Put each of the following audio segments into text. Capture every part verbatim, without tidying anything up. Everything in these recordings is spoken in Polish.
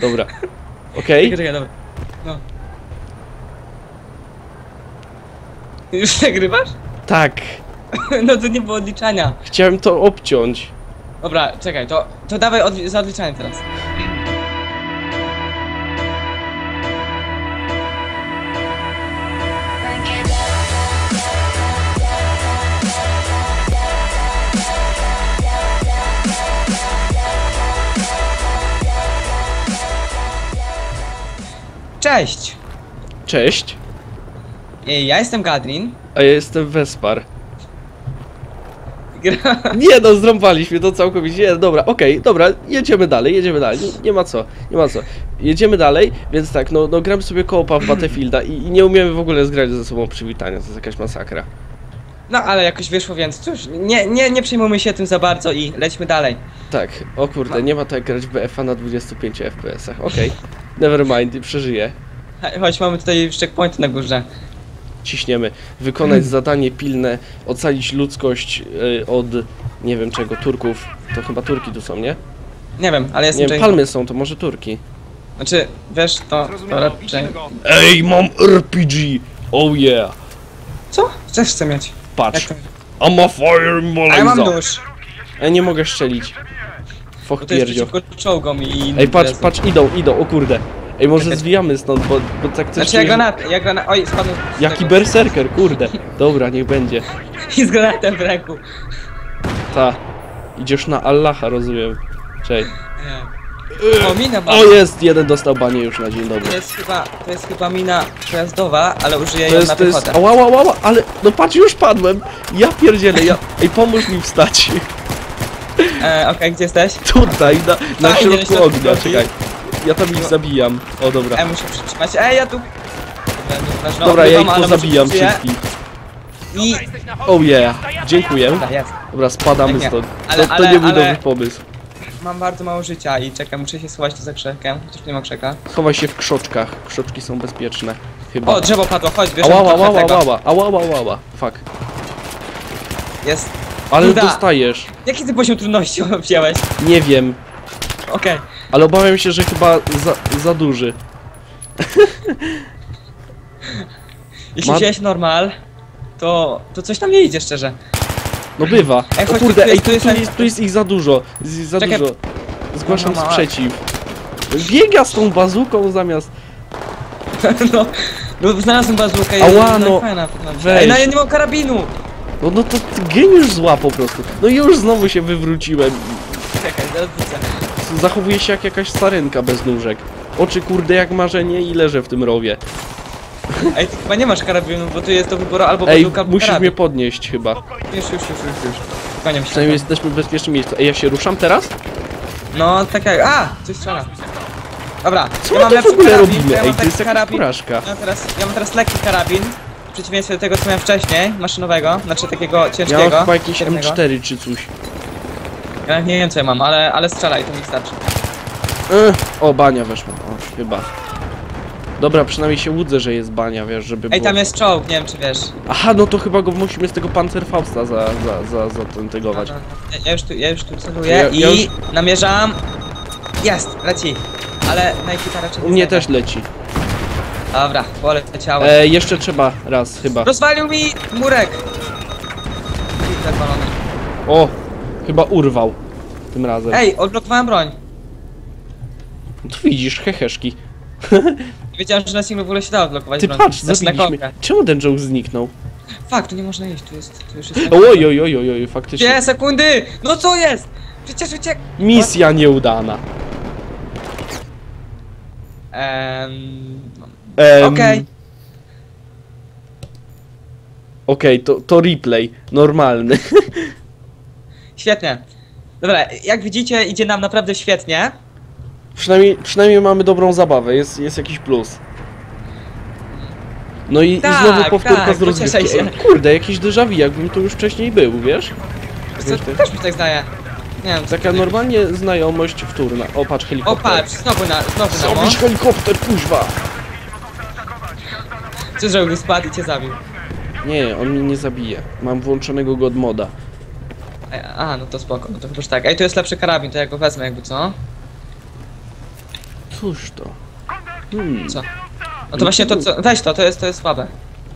Dobra. Okej? Czekaj, czekaj, dobra. No. Już nagrywasz? Tak. No to nie było odliczania. Chciałem to obciąć. Dobra, czekaj, to, to dawaj od, za odliczanie teraz. Cześć! Cześć. Ja jestem Gadrin. A ja jestem Wespar. Gra... Nie no, zrąbaliśmy to całkowicie. Nie, dobra, okej, okay, dobra, jedziemy dalej, jedziemy dalej. Nie, nie ma co, nie ma co. Jedziemy dalej, więc tak, no, no gramy sobie koopa w Battlefielda i, i nie umiemy w ogóle zgrać ze sobą przywitania, to jest jakaś masakra. No ale jakoś wyszło, więc cóż, nie, nie, nie przejmujmy się tym za bardzo i lećmy dalej. Tak, o kurde, nie ma tak grać w B F a na dwudziestu pięciu F P S-ach, okej. Okay. Never mind, przeżyję. Chodź, mamy tutaj checkpointy na górze. Ciśniemy. Wykonać zadanie pilne, ocalić ludzkość y, od, nie wiem czego, Turków. To chyba Turki tu są, nie? Nie wiem, ale jestem... Nie wiem, palmy są, to może Turki. Znaczy, wiesz, to, to raczej... Ej, mam R P G! Oh yeah! Co? Też chcę mieć. Patrz. Jak I'm a fire A ja mam nóż. Ja nie mogę strzelić. Foch Bo to jest pierdzio. przeciwko czołgom i... Ej, patrz, patrz, idą, idą, o kurde. Ej, może zwijamy stąd, bo, bo tak coś... Znaczy ja granat, ja granat... Oj, spadł... Jaki berserker, kurde. Dobra, niech będzie. I z granatem w ręku. Ta. Idziesz na Allaha, rozumiem. Cześć. Nie. O, mina ma. O, jest! Jeden dostał banie już na dzień dobry. To jest chyba, to jest chyba mina przejazdowa, ale użyję To ją jest, na to jest... piechotę. Ała, ała, ała, ale... No patrz, już padłem! Ja pierdzielę, ja... Ej, pomóż mi wstać. E, okej, gdzie jesteś? Tutaj, na, na Fajnie, środku że to ognia, robi. czekaj. Ja tam ich zabijam. O, dobra. E, muszę przytrzymać. Ej, ja tu... Dobra, Dobra, ja ich ale pozabijam muszę przytrzymać. wszystkich. I... Oh yeah, dziękuję. Dobra, jest. Dobra, spadamy Nie, nie. stąd. Ale- To, to ale- nie był ale- dobry pomysł. Mam bardzo mało życia i czekaj, muszę się schować tu za krzakiem, chociaż nie ma krzaka. Chowaj się w krzoczkach. Krzoczki są bezpieczne. Chyba. O, drzewo padło, chodź, bierzemy Ała, ała, trochę ała, tego. ała, ała, ała, ała. Fuck. Jest. Ale Uda. dostajesz. Jaki ty poziom trudności wziąłeś? Nie wiem. Okej. Ale obawiam się, że chyba za, za duży. Jeśli Ma- wziąłeś normal, to, to coś tam nie idzie szczerze. No bywa. Ej, O chodź, kurde, tu ej, jest- tu, tu tu, jest- jest, tu jest ich za dużo. Jest za Czekaj. dużo. Zgłaszam Mama. sprzeciw. Biega z tą bazuką zamiast... No, no znalazłem bazookę i Ała, no, fajna, weź. Ej, no ja nie mam karabinu! No, no to geniusz zła po prostu. No i już znowu się wywróciłem. Czekaj, zaraz wrócę. Zachowuje się jak jakaś sarenka bez nóżek. Oczy kurde jak marzenie i leżę w tym rowie. Ej, ty chyba nie masz karabinu, bo tu jest do wyboru albo Ej, bazooka, albo musisz karabin. mnie podnieść chyba. Już, już, już, już, już. Kłaniam się. Przynajmniej jesteśmy w bezpiecznym miejscu. Ej, ja się ruszam teraz? No, tak jak... A! Coś strzela. Dobra, Co ja my mam tu w lepszy ogóle karabin, robimy? ja Ej, mam to taki jest jakaś karabin. porażka. Ja mam, teraz, ja mam teraz lekki karabin, w przeciwieństwie do tego, co miałem wcześniej, maszynowego, znaczy takiego Ja ciężkiego. mam chyba jakieś M sztywnego. cztery czy coś. Ja nie wiem co ja mam, ale, ale strzelaj, to mi starczy. Ech, o, bania weszła. O, chyba. Dobra, przynajmniej się łudzę, że jest bania, wiesz, żeby Ej, było... tam jest czołg, nie wiem czy wiesz. Aha, no to chyba go musimy z tego Panzerfausta za, za, za, za ten tegować. Ja, ja już tu, ja już tu celuję Ja- i ja już- namierzam. Jest, leci. Ale Nike raczej nie U mnie znajdę. też leci. Dobra, poleciało. E, jeszcze trzeba raz chyba. Rozwalił mi murek! Hitler balony. O, chyba urwał. Tym razem. Ej, odblokowałem broń. No tu widzisz, heheszki. Nie wiedziałem, że na singlu w ogóle się da odblokować Ty broń. patrz, Znaczy na zabiliśmy. kołkę. Czemu ten joke zniknął? Fakt, tu nie można iść, tu jest, tu już jest... Oj, oj, oj, oj, oj, faktycznie. Dwie sekundy! No co jest? Przecież uciek... Misja nieudana. Ehm... Em, Okej. Okej, to, to replay. Normalny. Świetnie. Dobra, jak widzicie idzie nam naprawdę świetnie. przynajmniej, przynajmniej mamy dobrą zabawę, jest, jest jakiś plus. No i, Tak, i znowu powtórka tak, z rozgrywki. pocieszaj się. O, kurde, jakiś déjà vu, jakbym tu już wcześniej był, wiesz? Co, też mi tak zdaje. Nie wiem, co Taka tutaj- normalnie znajomość wtórna. O, patrz, O helikopter. patrz, znowu na, znowu na mo. Zrobić helikopter, kuźwa! Co zrobił, spadł i cię zabił. Nie, on mnie nie zabije. Mam włączonego god moda. Ej, A, no to spoko, no to chyba że tak. Ej, tu jest lepszy karabin, to ja go wezmę jakby co? cóż to? Hmm. Co? No to właśnie to, co... Weź to, to jest, to jest słabe.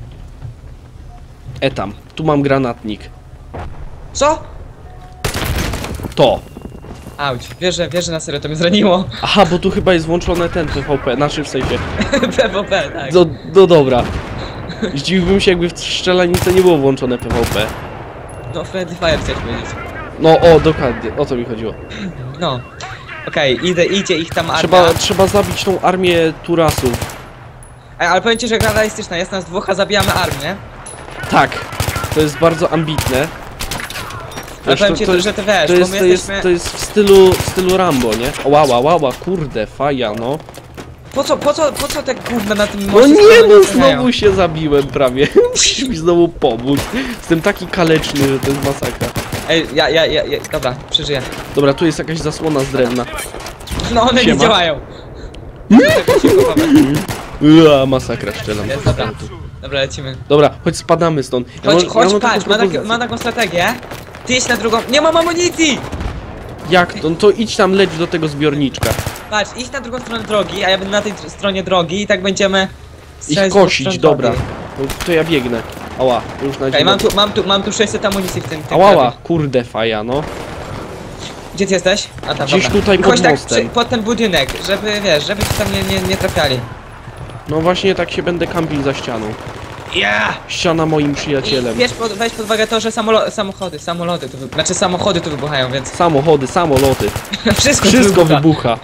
E tam, tu mam granatnik. Co? To. Auć, wiesz, że, wiesz, że na serio to mnie zraniło. Aha, bo tu chyba jest włączone ten P V P, znaczy w sensie. P V P, tak. No, no dobra. Zdziwiłbym się, jakby w strzelanicy nie było włączone P V P. No, Friendly Fire chciałeś powiedzieć. No, o, dokładnie, o to mi chodziło. No. Okej, okay, idę, idzie ich tam armia. Trzeba, trzeba zabić tą armię Turasów. Ej, ale powiem ci, że gra realistyczna, jest nas dwóch, a zabijamy armię. Tak, to jest bardzo ambitne. Ale Wiesz, powiem to, ci, to, jest, że ty wiesz, to, jest, bo to, my jest, jesteśmy... to jest w stylu, w stylu Rambo, nie? O, łała, łała, kurde, faja, no. Po co, po co, po co te gówna na tym No moście nie, skoro no zaczynają? znowu się zabiłem prawie. Musisz mi znowu pomóc. Jestem taki kaleczny, że to jest masakra. Ej, ja, ja, ja, ja, dobra, przeżyję. Dobra, tu jest jakaś zasłona z drewna. No one Siema. nie działają. Ua, masakra, szczelam. Jest, dobra. Dobra, lecimy. Dobra, chodź spadamy stąd. Ja Chodź, mam- chodź, ja mam taką patrz, ma, takie, propozycję. ma taką strategię. Ty jedź na drugą... Nie mam amunicji! Jak to? No to idź tam, leć do tego zbiorniczka. Patrz, idź na drugą stronę drogi, a ja będę na tej tr- stronie drogi i tak będziemy... strzelać Ich z dwóch kosić, stron dobra. drogi. No, to ja biegnę. Ała, już na Okej, mam tu, mam tu, mam tu sześćset amunicji w tym, tym Ałała, krabie. kurde faja, no. Gdzie ty jesteś? A tam, Gdzieś dobra. tutaj I pod chodź tak mostem. przy, pod ten budynek, żeby, wiesz, żeby ci tam nie, nie, nie trafiali. No właśnie tak się będę kampił za ścianą. Yeah! Ściana moim I przyjacielem. wiesz, pod, weź pod uwagę to, że samolo samochody, samoloty, to wy... znaczy samochody tu wybuchają, więc Samochody, samoloty. wszystko, Wszystko wybucha. wybucha.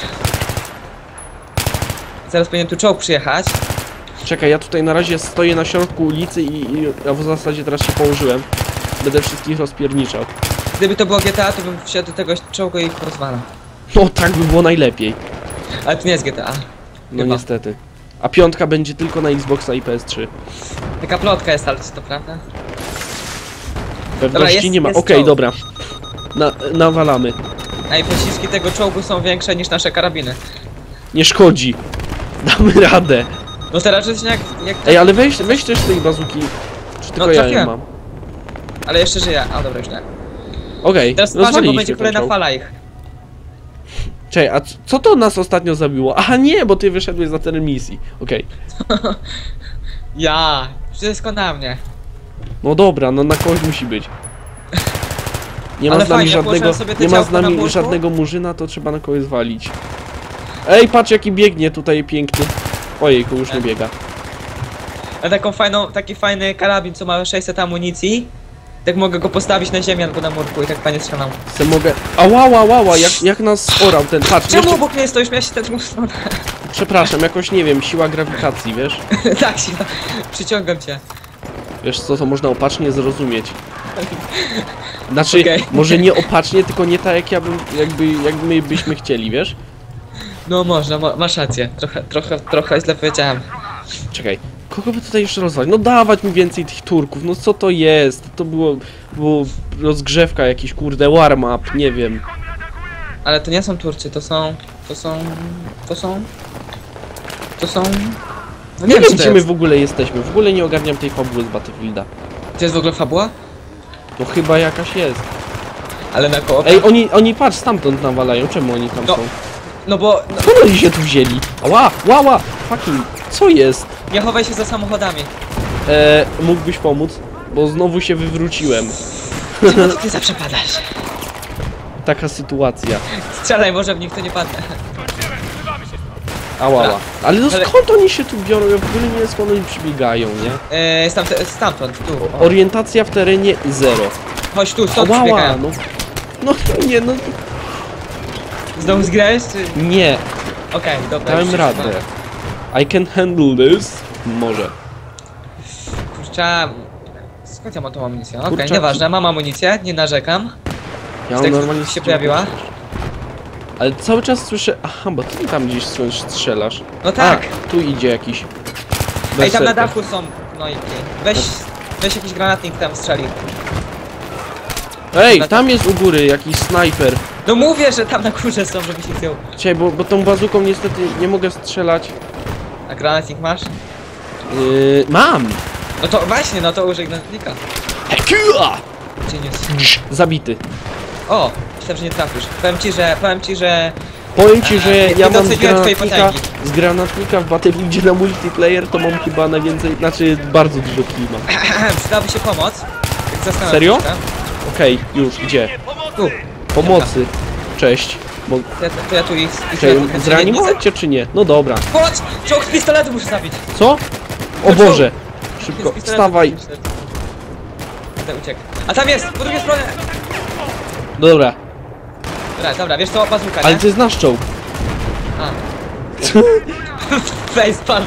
Zaraz powinien tu czołg przyjechać. Czekaj, ja tutaj na razie stoję na środku ulicy i, i ja w zasadzie teraz się położyłem. Będę wszystkich rozpierniczał. Gdyby to było G T A, to bym wsiadł do tego czołgu i ich porozwalał. No tak by było najlepiej. Ale to nie jest G T A. No Chyba. niestety. A piątka będzie tylko na Xboxa i P S trzy. Taka plotka jest, ale czy to prawda? Pewności jest- nie ma. jest Okej, czołg. dobra. Na, nawalamy. A i pociski tego czołgu są większe niż nasze karabiny. Nie szkodzi. Damy radę. No teraz jest jak... jak Ej, ale weź, weź też tej bazuki. Czy tylko ja ją trafiłem. mam? Ale jeszcze żyje. A dobra, już nie. Okej, Teraz uważaj, bo rozwaliliśmy będzie ten kolejna czołg. fala ich. Czekaj, a c- co to nas ostatnio zabiło? Aha, nie, bo ty wyszedłeś za teren misji. Okej. Ja, wszystko na mnie. No dobra, no na kogoś musi być. Nie ma Ale z nami fajnie, żadnego, położyłem sobie te nie ma z ciałko na nami murku. żadnego murzyna, to trzeba na kogoś zwalić. Ej, patrz jaki biegnie tutaj piękny. Ojejku, już nie biega. A taką fajną, taki fajny karabin, co ma sześćset amunicji. Tak mogę go postawić na ziemię albo na murku i tak fajnie strzelam. Se mogę... Ała, ała, ała, jak, jak nas orał ten... Patrz, Czemu jeszcze... obok mnie stoisz? Miałeś tę drugą stronę. Przepraszam, jakoś nie wiem, siła grawitacji, wiesz? Tak, się, przyciągam cię. Wiesz co, to można opacznie zrozumieć. Znaczy, Okej. może nie opacznie, tylko nie tak jak ja bym, jakby, jak my byśmy chcieli, wiesz? No można, ma, masz rację. Trochę, trochę, trochę źle powiedziałem. Czekaj, kogo by tutaj jeszcze rozwalić? No dawać mi więcej tych Turków, no co to jest? To było, było rozgrzewka jakiś, kurde, warm-up, nie wiem. Ale to nie są Turcy, to są... To są... To są... To są... No Nie wiem, co to gdzie my jest. w ogóle jesteśmy, w ogóle nie ogarniam tej fabuły z Battlefielda. To jest w ogóle fabuła? No chyba jakaś jest. Ale na koło. Ej, oni, oni patrz, stamtąd nawalają, czemu oni tam No. są? No bo... No, Skąd oni się tu wzięli? Ała, łała, fucking, co jest? nie chowaj się za samochodami. Eee, mógłbyś pomóc? Bo znowu się wywróciłem. Czemu to ty zawsze padasz? Taka sytuacja. Strzelaj, może w nich to nie padnę. Ała, ała. Ale no Ale- skąd oni się tu biorą? Ja w ogóle nie wiem, skąd oni przybiegają, nie? Eee, stamtąd, stamtąd, tu. O. Orientacja w terenie zero. Chodź tu, stąd Ała, przybiegają. no. No nie, no Znowu zgrałeś, czy... nie. Okej, dobra. Dałem już się radę. trzymam. I can handle this. Może. Kurczę... Skąd ja mam tą amunicję? Okej, Kurczaki. nieważne, mam amunicję, nie narzekam. Ja Tak mam normalnie się strzał- pojawiła? Ale cały czas słyszę... Aha, bo ty tam gdzieś coś strzelasz. No tak. A, tu idzie jakiś... Ej, tam na berserker. dachu są gnojki. Weź... Weź jakiś granatnik tam strzeli. Ej, tam jest u góry jakiś snajper. No mówię, że tam na górze są, żebyś ich zdjął. Czekaj, bo, bo tą bazuką niestety nie mogę strzelać. A granatnik masz? Yy, mam! No to właśnie, no to użyj granatnika. Hekia! Genius. Zabity. O! Myślałem, że nie trafisz. Powiem ci, że... Powiem ci, że... Powiem ci, że Eee, ja nie mam z doceniłem twojej granatnika, potęgi. z granatnika w Battlefieldzie na multiplayer to mam chyba najwięcej, znaczy bardzo dużo klima. Przydałaby się pomoc. Tak zastanawiam Serio? się, tak? Okej, już, gdzie? Tu. Pomocy. Cześć. Bo, To ja, to ja tu ich... ich czy trochę zreanimować cię czy nie? No dobra. Chodź! Czołg z pistoletu muszę zabić. Co? O No co? Boże. Z Szybko, pistoletu wstawaj. muszę- Będę uciekł. A tam jest! Po drugiej stronie! Dobra, Dobra, dobra, wiesz co? Bazuka, ale nie? to jest nasz czołg. A. Facepalm.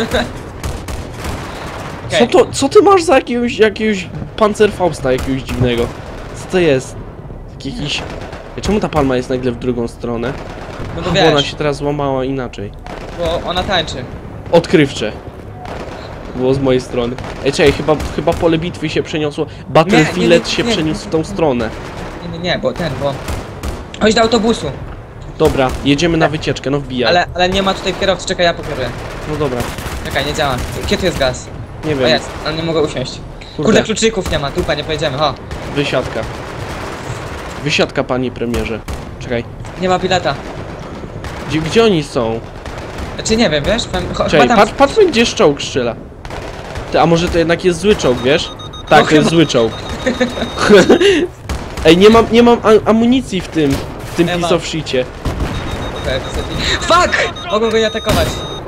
Co to, co ty masz za jakiegoś, jakiegoś Panzerfausta jakiegoś dziwnego? Co to jest? Jakiś... Czemu ta palma jest nagle w drugą stronę? No bo Bo ona wiesz, się teraz złamała inaczej. bo ona tańczy. Odkrywcze. Było z mojej strony. Ej, czekaj, chyba, chyba pole bitwy się przeniosło. Battlefield się nie, nie. przeniósł w tą stronę. Nie, nie, nie, bo ten, bo... Chodź do autobusu. Dobra, jedziemy na wycieczkę, no wbijaj. Ale, ale nie ma tutaj kierowcy, czekaj, ja pokieruję. No dobra, Czekaj, nie działa. Gdzie tu jest gaz? nie O wiem. jest, ale nie mogę usiąść. Kurde. Kurde, kluczyków nie ma, dupa, nie pojedziemy, ho. Wysiadka. Wysiadka, panie premierze. Czekaj. Nie ma bileta. Gdzie, gdzie oni są? Znaczy nie wiem, wiesz? Pan, cho, Czekaj, chyba tam... patrz, patrzmy gdzie czołg strzela. Ty, a może to jednak jest zły czołg, wiesz? Tak, No to jest chyba. zły czołg. Ej, nie mam, nie mam a- amunicji w tym, w tym Nie ma. piece of shicie. Okej, wysadzi- Fuck! Mogą go nie atakować.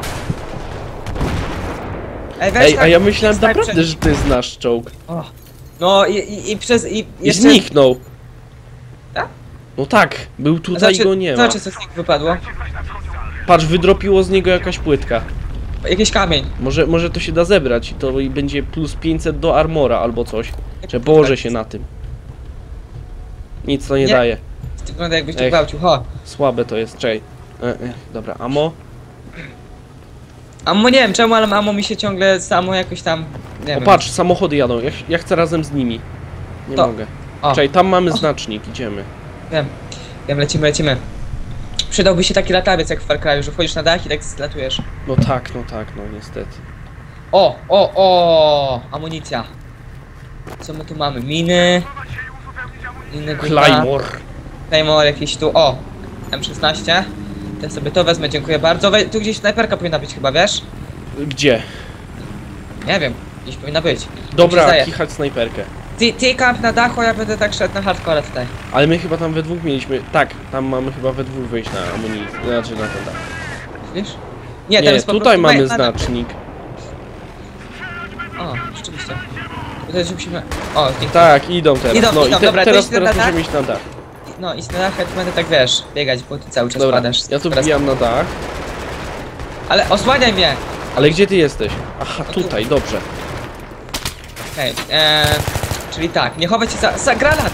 Ej, weź Ej, tak, a ja myślałem snajper- naprawdę, że to jest nasz czołg. O. No i, i, i przez... I I jeszcze... zniknął. Tak? No tak, był tutaj Znaczy, i go nie ma. znaczy co z niego wypadło? Patrz, wydropiło z niego jakaś płytka. Jakiś kamień. Może, może to się da zebrać i to i będzie plus pięćset do armora albo coś. Że położę się na tym. Nic to nie, Nie. daje. Wygląda jakbyś to Ech. gwałcił, ho. Słabe to jest, czej. E, e, dobra, amo. Amo nie wiem czemu, ale amo mi się ciągle samo jakoś tam... Nie O wiem. patrz, samochody jadą, ja, ja chcę razem z nimi. Nie To- mogę. O, Czej, tam mamy znacznik, idziemy. wiem. Wiem, lecimy, lecimy. Przydałby się taki latawiec jak w Far Cry'u, że wchodzisz na dach i tak zlatujesz. No tak, no tak, no niestety. O, o, o, amunicja. Co my tu mamy? Miny. Miny dupa. Claymore. Claymore jakieś tu, o. M szesnaście. Ja sobie to wezmę, dziękuję bardzo. We, tu gdzieś snajperka powinna być chyba, wiesz? Gdzie? Nie wiem, gdzieś powinna być. Dobra, Przyznaję. kichać snajperkę. Ty, ty kamp na dachu, a ja będę tak szedł na hardcore tutaj. Ale my chyba tam we dwóch mieliśmy. Tak, tam mamy chyba we dwóch wejść na amunicję. Znaczy na ten dach. Wiesz? Nie, Nie, teraz po tutaj prostu mamy na- na- znacznik. O, rzeczywiście. Tutaj musimy... O, zniknął. Tak, idą teraz. Idą, no idą, i te, dobra, to teraz, idźmy teraz na dach. możemy iść na dach. No i z na dach, ja tu będę tak, wiesz, biegać, bo ty cały czas Dobra, padasz. ja tu Teraz- wbijam na dach. Ale osłaniaj mnie! Ale gdzie ty jesteś? Aha, No tu. tutaj, dobrze. Okej, eee, czyli tak, nie chować się za, za granat!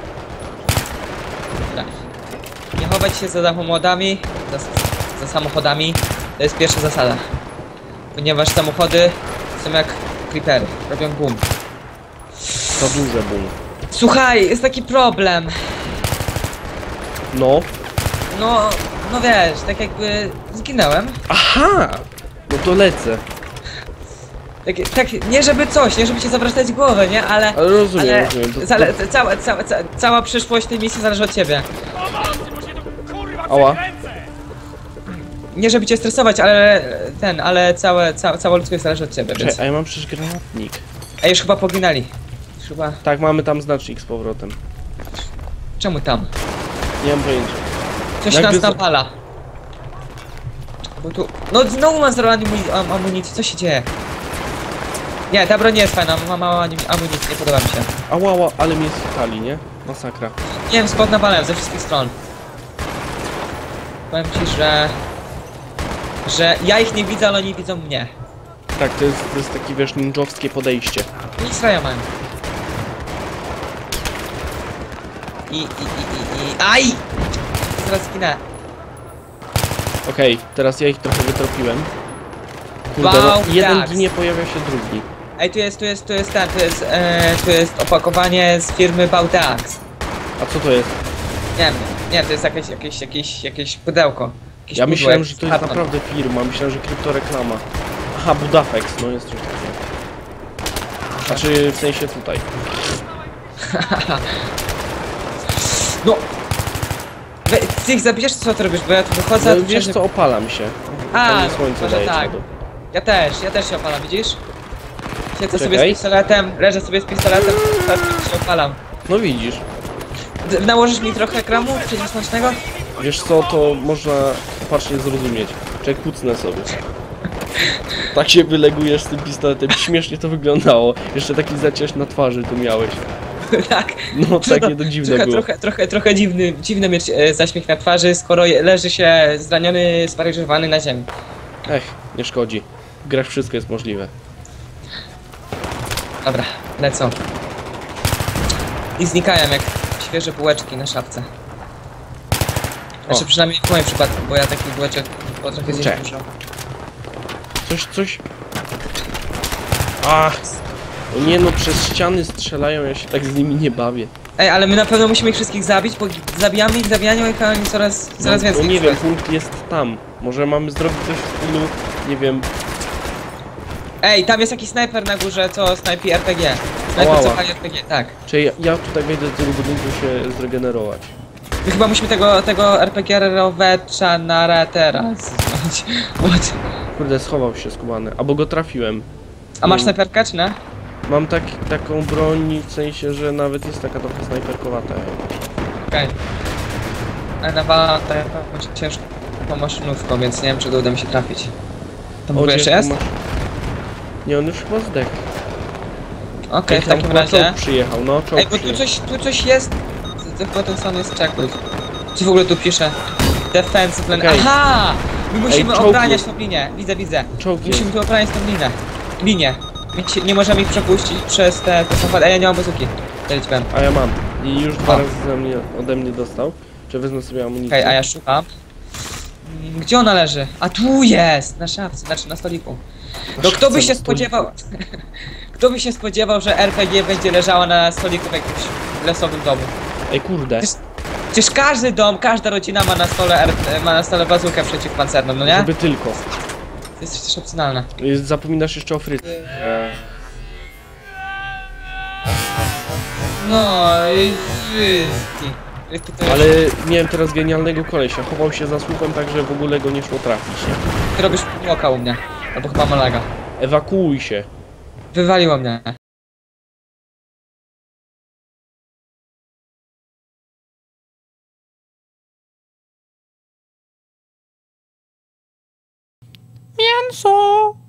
Dobra. Nie chować się za samochodami, za, za samochodami, to jest pierwsza zasada. Ponieważ samochody są jak creepery, robią boom. Za duże boom. Słuchaj, jest taki problem. No. No, no wiesz, tak jakby zginąłem. Aha! No to lecę. Tak, tak, nie żeby coś, nie żeby cię zawracać głowę, nie? Ale... Ale rozumiem, ale rozumiem. To, zale, cała, cała, cała, cała przyszłość tej misji zależy od ciebie. to... Ała. Nie żeby cię stresować, ale ten, ale całe, całe, cała ludzkość zależy od ciebie, Czekaj, więc... a ja mam przecież granatnik. A już chyba poginęli. Już chyba... Tak, mamy tam znacznik z powrotem. Czemu tam? Nie mam pojęcia. Coś Jakby nas za- nawala. Bo tu... No znowu mam zero amuni- am amunicji, co się dzieje? Nie, ta broń nie jest fajna, ma mało amunicji, nie podoba mi się. Ała, ała, ale mnie schwytali, nie? Masakra. Nie wiem, spod nawalałem ze wszystkich stron. Powiem ci, że... Że ja ich nie widzę, ale oni widzą mnie. Tak, to jest, to jest takie, wiesz, ninjowskie podejście. Nic raja mam. I, i, i, i, i... Aj! Zaraz zginę. Okej, teraz ja ich trochę wytropiłem. Kurde, Wow, no, jeden tak. ginie, pojawia się drugi. Ej, tu jest, tu jest, tu jest ten, tu jest, e, tu jest opakowanie z firmy Baudax. A co to jest? Nie wiem, nie, to jest jakieś, jakieś, jakieś, jakieś pudełko. Jakieś Ja pudło, myślałem, jakiś że to jest karton. naprawdę firma, myślałem, że kryptoreklama. Aha, Budafex, no jest coś takiego. Znaczy, w sensie tutaj. No! Wy, ty ich zabijesz, co ty robisz? Bo ja tu wychodzę, a No tu wiesz przecież- co, opalam się. A, Tam no, słońce może daje tak. czadu. Ja też, ja też się opalam, widzisz? Siedzę sobie z Czekaj. pistoletem, leżę sobie z pistoletem, tak się opalam. No widzisz. D nałożysz mi trochę kremu przeciwsłonecznego? Wiesz co, to można patrznie zrozumieć. Czekaj, kucnę sobie. Tak się wylegujesz z tym pistoletem. Śmiesznie to wyglądało. Jeszcze taki zaciesz na twarzy tu miałeś. Tak. No takie to dziwne trochę, było. trochę, trochę, trochę dziwny, dziwny mieć e, zaśmiech na twarzy, skoro je, leży się zraniony, sparaliżowany na ziemi. Ech, nie szkodzi. Grać wszystko jest możliwe. Dobra, lecą. I znikają jak świeże bułeczki na szapce. Znaczy O. przynajmniej w moim przypadku, bo ja takich bułeczek potrafię zjeść Cześć. dużo. Coś, coś... Ach! O nie no, przez ściany strzelają, ja się tak z nimi nie bawię. Ej, ale my na pewno musimy ich wszystkich zabić, bo zabijamy ich, zabijamy ich, a oni coraz, coraz No, więcej. no nie ich wiem, słychać. punkt jest tam. Może mamy zrobić coś w stylu, nie wiem... Ej, tam jest jakiś snajper na górze, co snajpi R P G. Snajper Ała. co pali R P G, tak. Czy ja, ja tutaj wejdę do tego budynku się zregenerować. My chyba musimy tego, tego R P G rowecza na ratera zdjąć. What? Kurde, schował się skubany. Albo go trafiłem. A masz Nie. snajperkę, czy nie? Mam tak, taką broń, w sensie, że nawet jest taka trochę snajperkowata. Okej. Ale nawalam tak ciężką maszynówką, więc nie wiem, czy uda mi się trafić. Tam w ogóle jeszcze ciężko jest? masz- Nie, on już chyba zdechł. Okej, Ej, w tam takim chyba razie. czołg przyjechał, no czołg Ej, bo tu przyjechał. coś, tu coś jest. To chyba ten sam jest checkpoint. Co w ogóle tu pisze? Defensive line. Okej. Aha! My musimy czołg obraniać jest. tą linię. Widzę, widzę. Czołg jest. Musimy tu obraniać tą linię. Linię. My ci- Nie możemy ich przepuścić przez te, te samochody. Ej, ja nie mam bazuki. Ja ci powiem. A ja mam. I już dwa O. razy ze mnie, ode mnie dostał. Czy wezmę sobie amunicję? Okej, a ja szukam. Mm, Gdzie ona leży? A tu jest! Na szafce, znaczy na stoliku. Na No kto szafce, by się na stoliku. spodziewał... Kto by się spodziewał, że R P G będzie leżała na stoliku w jakimś lesowym domu? Ej, kurde. Przecież, przecież każdy dom, każda rodzina ma na stole R ma na stole bazukę przeciwpancerną, no nie? Żeby tylko. To jest przecież opcjonalne. Y, Zapominasz jeszcze o fryt. No i wszystkie. Wszystkie to Ale miałem teraz genialnego kolesia. Chował się za słupem, tak że w ogóle go nie szło trafić, nie? Ty robisz oka u mnie. Albo chyba Malaga. Ewakuuj się. Wywaliło mnie. Mięso!